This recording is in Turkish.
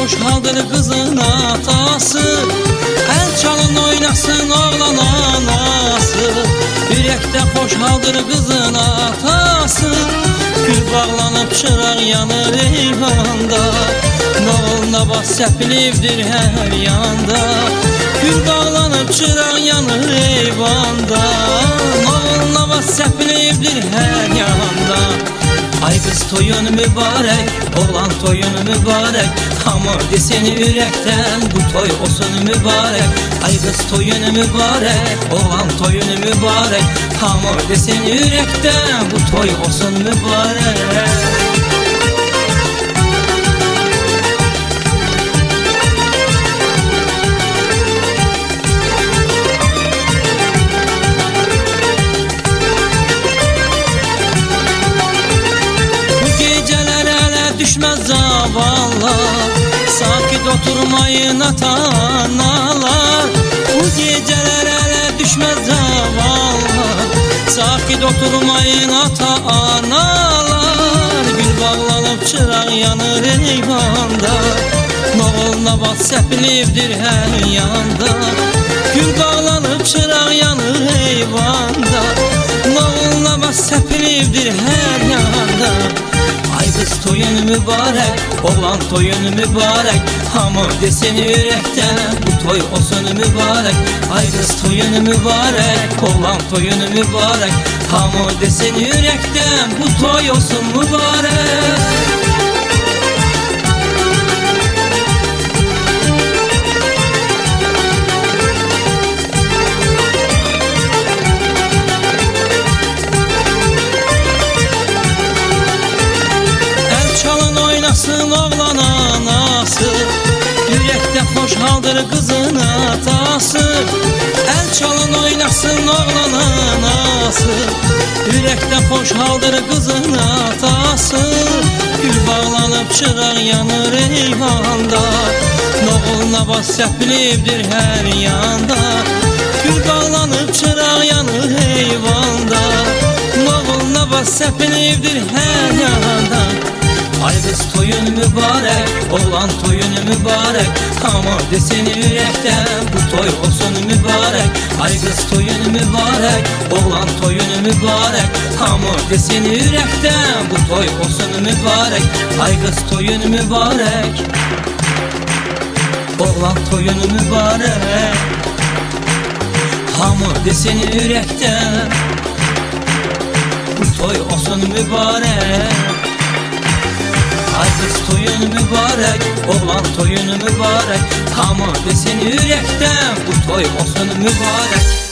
xoş haldır qızın atası, əl çalın oynasın oğlan anası. Ürəkdə xoş haldır qızın atası, gül bağlanıb çıraq yanır eyvanda. Nağılına bas səpilibdir hər yanda, gül bağlanıb çıraq yanır eyvanda. Nağılına bas səpilibdir hər yanda. Ay kız toyun mübarek, oğlan toyun mübarek, hamı deseni yürekten bu toy olsun mübarek. Ay kız toyun mübarek, oğlan toyun mübarek, hamı deseni yürekten bu toy olsun mübarek. Düşmez zavallar, sakit oturmayın ata-analar. Bu geceler ele düşmez zavallar, sakit oturmayın ata-analar. Gül bağlanıp çıraq yanır eyvanda, nağılına bas səpilibdir hər yanda. Gül bağlanıp çıraq yanır eyvanda, nağılına bas səpilibdir hər yanda. Ay kız toyun mübarek, oğlan toyun mübarek, hamı deseni yürekten bu toy olsun mübarek. Ay kız toyun mübarek, oğlan toyun mübarek, hamı deseni yürekten bu toy olsun mübarek. Oynasın oğlan anası, yürekte hoş haldır kızın atası. El çalın oynasın oğlan anası, yürekte hoş haldır kızın atası. Gül bağlanıp çıraq yanır eyvanda, nağılına bas səpilibdir hər yanda. Gül bağlanıp çıraq yanır eyvanda, nağılına bas səpilibdir hər yanda. Ay kız toyun mübarek, oğlan toyun mübarek, ama deseni yürekten bu toy olsun mübarek. Ay kız toyun mübarek, oğlan toyun mübarek, ama deseni yürekten bu toy olsun mübarek. Ay kız toyun mübarek, oğlan toyun mübarek, ama deseni yürekten bu toy olsun mübarek. Ay kız toyun mübarek, oğlan toyun mübarek, hamı deseni yürekten bu toy olsun mübarek.